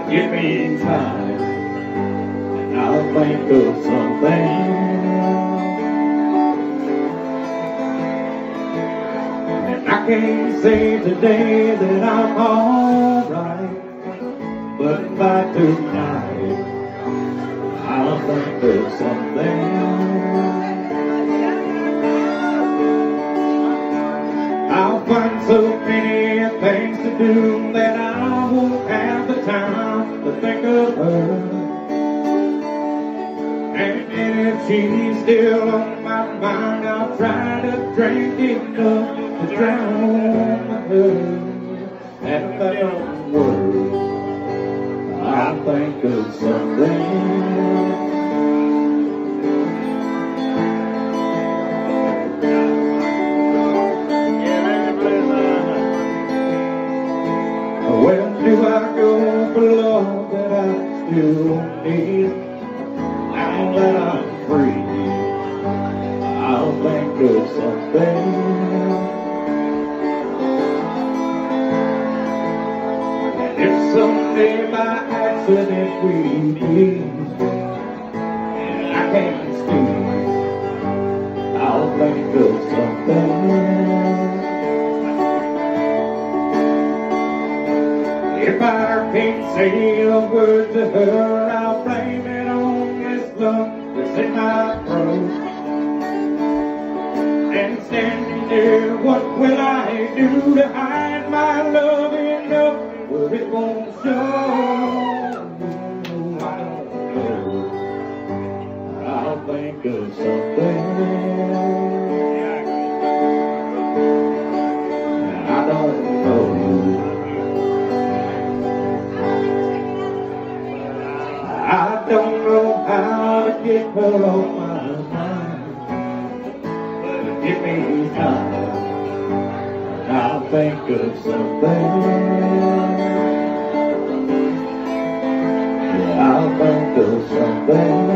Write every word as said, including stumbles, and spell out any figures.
Give me time, and I'll think of something. And I can't say today that I'm alright, but by tonight, I'll think of something. I'll find so many things to do that I won't have the time to think of her. And if she's still on my mind, I'll try to drink enough to drown her. And if that don't work, I'll think of something. Where do I go for love that I still need? Now that I'm free, I'll think of something. And if someday by accident we meet, and I can't speak, I'll think of something. If I can't say a word to her, I'll blame it on this love that's in my throat. And standing there, what will I do to hide my love enough where it won't show? I don't know. I'll think of something. I don't know. I don't know how to get her off my mind, but give me time, and I'll think of something. Yeah, I'll think of something.